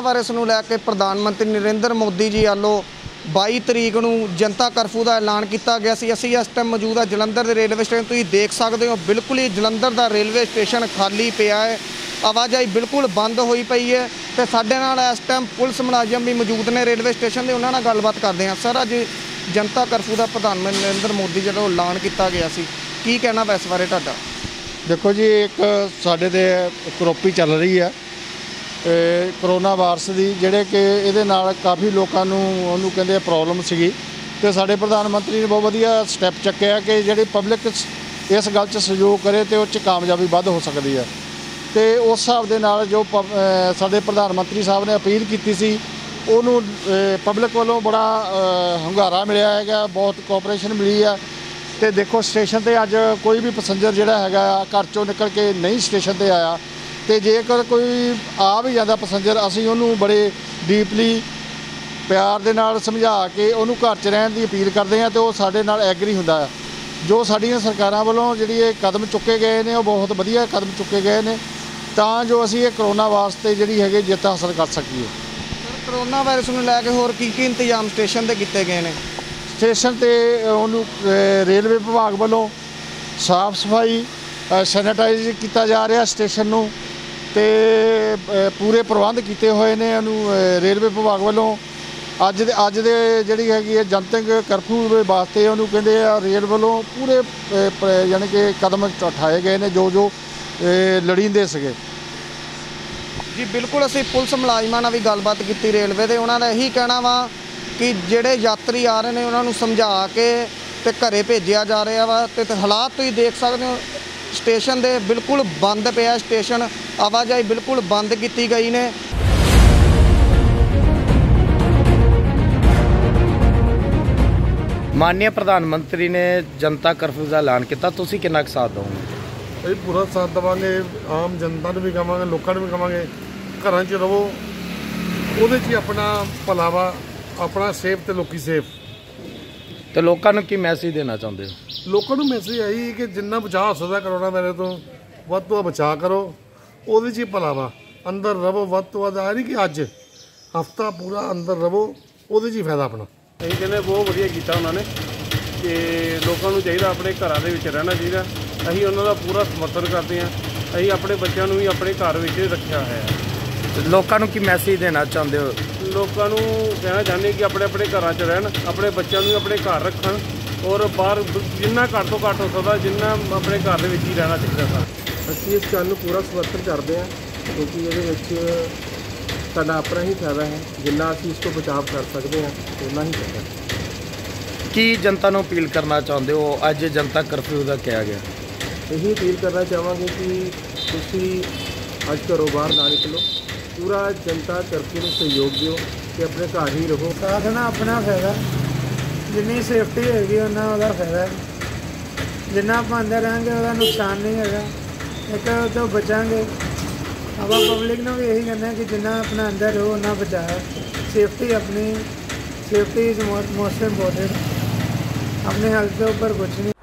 Virus नूं लैके प्रधानमंत्री नरेंद्र मोदी जी वालों 22 तरीक नूं जनता करफ्यू का ऐलान किया गया सी। असीं इस टाइम मौजूद है जलंधर के रेलवे स्टेशन। तुसीं देख सकते हो बिल्कुल ही जलंधर का रेलवे स्टेशन खाली पिया है, आवाजाही बिल्कुल बंद हुई पई है। तो साडे नाल इस टाइम पुलिस मुलाजम भी मौजूद ने रेलवे स्टेशन के, उन्होंने गलबात करते हैं। सर, अज जनता करफ्यू का प्रधानमंत्री नरेंद्र मोदी जो ऐलान किया गया सी, की कहना वा इस बारे तुहाडा? देखो जी, एक साडे ते करौपी चल रही है करोना वायरस की, जिहड़े कि इहदे नाल काफ़ी लोगों नूं उहनूं कहंदे प्रॉब्लम सीगी। ते साडे प्रधानमंत्री ने बहुत वधिया स्टैप चुक्या कि जिहड़ी पब्लिक इस गल 'च सहयोग करे तो उस कामयाबी वध हो सकती है। तो उस हिसाब के नाल जो साडे प्रधानमंत्री साहब ने अपील की सी, उहनूं पब्लिक वालों बड़ा hungaरा मिलिया है, बहुत कोऑपरेशन मिली है। तो देखो, स्टेशन पर अज कोई भी पैसेंजर जिहड़ा हैगा घर चों निकल के नहीं स्टेशन पर आया। तो जेकर कोई आ भी जाता पैसेंजर, असीं उहनूं बड़े डीपली प्यार दे नाल समझा के उहनूं घर च रहण दी अपील करते हैं। तो साडे नाल एग्री हुंदा है। जो साडीआं सरकारां वालों जिहड़ी ये कदम चुके गए ने, बहुत वधिया कदम चुके गए ने, तां जो असीं ये करोना वास्ते जिहड़ी हैगी जिੱਤ हासिल कर सकीए। करोना वायरस नूं लैके होर की इंतजाम स्टेशन ते कीते गए ने? स्टेशन ते उहनूं रेलवे विभाग वालों साफ सफाई सैनिटाइज किया जा रहा स्टेशन नूं, ते पूरे प्रबंध किए हुए ने रेलवे विभाग वालों। अज दे जिहड़ी हैगी जनता करफ्यू वास्ते उहनूं कहंदे आ रेल वालों पूरे यानी कि कदम उठाए गए ने जो लड़ींदे सके जी। बिल्कुल, असीं पुलिस मुलाजमां नाल भी गलबात की रेलवे दे, उन्हां दा यही कहना वा कि जिहड़े यात्री आ रहे हैं उन्होंने समझा के ते घरे भेजिया जा रहा वा। तो हालात तुसीं देख सकते हो, स्टेशन दे बिल्कुल बंद पिया स्टेशन, आवाजाही बिल्कुल बंद की गई ने। माननीय प्रधानमंत्री ने जनता करफ्यू का ऐलान किया, तुसीं कितना क साथ दोगे? भाई पूरा साथ देवांगे, आम जनता भी कहांगे, लोगों भी कहांगे घर च रवो, उहदे च अपना भला वा, अपना सेफ तो लोकी सेफ। तो लोगों की मैसेज देना चाहते हो? लोगों को मैसेज आई कि जिन्ना बचाव हो सकता करोना वायरस तो वध तो बचा करो, उहदे च भला वा, अंदर रवो वध तो वध। आ नहीं कि अज हफ्ता पूरा अंदर रवो, उहदे च फायदा अपना। ਅਸੀਂ ਕਹਿੰਦੇ ਬਹੁਤ ਵਧੀਆ ਕੀਤਾ ਉਹਨਾਂ ਨੇ ਕਿ ਲੋਕਾਂ ਨੂੰ ਚਾਹੀਦਾ ਆਪਣੇ ਘਰਾਂ ਦੇ ਵਿੱਚ ਰਹਿਣਾ ਚਾਹੀਦਾ। ਅਸੀਂ ਉਹਨਾਂ ਦਾ ਪੂਰਾ ਸਮਰਥਨ ਕਰਦੇ ਹਾਂ। ਅਸੀਂ ਆਪਣੇ ਬੱਚਿਆਂ ਨੂੰ ਵੀ ਆਪਣੇ ਘਰ ਵਿੱਚ ਰੱਖਿਆ ਹੈ। ਲੋਕਾਂ ਨੂੰ ਕੀ ਮੈਸੇਜ ਦੇਣਾ ਚਾਹੁੰਦੇ ਹੋ? ਲੋਕਾਂ ਨੂੰ ਕਹਿਣਾ ਚਾਹੁੰਦੇ ਕਿ ਆਪਣੇ ਆਪਣੇ ਘਰਾਂ 'ਚ ਰਹਿਣ, ਆਪਣੇ ਬੱਚਿਆਂ ਨੂੰ ਵੀ ਆਪਣੇ ਘਰ ਰੱਖਣ, ਔਰ ਬਾਹਰ ਜਿੰਨਾ ਘੱਟ ਤੋਂ ਘੱਟ ਹੋ ਸਕਦਾ ਜਿੰਨਾ ਆਪਣੇ ਘਰ ਦੇ ਵਿੱਚ ਹੀ ਰਹਿਣਾ ਚਾਹੀਦਾ ਸਰ। ਅਸੀਂ ਇਸ ਗੱਲ ਨੂੰ ਪੂਰਾ ਸਮਰਥਨ ਕਰਦੇ ਹਾਂ, ਕਿਉਂਕਿ ਇਹਦੇ ਵਿੱਚ ਸਾਡਾ ਆਪਣਾ ਹੀ ਫਾਇਦਾ ਹੈ। ਜਿੰਨਾ ਅਸੀਂ ਇਸ ਤੋਂ ਬਚਾਅ ਕਰ ਸਕਦੇ ਹਾਂ ਉਨਾ ਹੀ ਚੰਗਾ। ਕੀ ਜਨਤਾ ਨੂੰ ਅਪੀਲ ਕਰਨਾ ਚਾਹੁੰਦੇ ਹੋ? ਅੱਜ ਜਨਤਾ ਕਰਫਿਊ ਦਾ ਕਿਹਾ ਗਿਆ, ਇਹੀ ਅਪੀਲ ਕਰਨਾ ਚਾਹਾਂਗੇ ਕਿ ਤੁਸੀਂ ਅੱਜ ਘਰੋਂ ਬਾਹਰ ਨਾ ਨਿਕਲੋ, ਪੂਰਾ ਜਨਤਾ ਕਰਫਿਊ ਨੂੰ ਸਹਿਯੋਗ ਦਿਓ ਕਿ ਆਪਣੇ ਘਰ ਹੀ ਰਹੋ। ਸਾਥ ਨਾ ਆਪਣਾ ਫਾਇਦਾ, ਜਿੰਨੀ ਸੇਫਟੀ ਹੋਏਗੀ ਉਹਨਾਂ ਉਹਦਾ ਫਾਇਦਾ, ਜਿੰਨਾ ਆਪਾਂ ਅੰਦਰ ਰਹਾਂਗੇ ਉਹਦਾ ਨੁਕਸਾਨ ਨਹੀਂ ਹੈਗਾ, ਇੱਕ ਤੋਂ ਬਚਾਂਗੇ। ਆਪਾਂ ਪਬਲਿਕ ਨੂੰ ਵੀ ਇਹੀ ਕਹਿੰਦੇ ਕਿ ਜਿੰਨਾ अपना अंदर रहो उन्ना बचाओ। सेफ्टी अपनी, सेफ्टी इज़ मोस्ट इम्पोर्टेंट। अपने हेल्थ के ऊपर कुछ नहीं।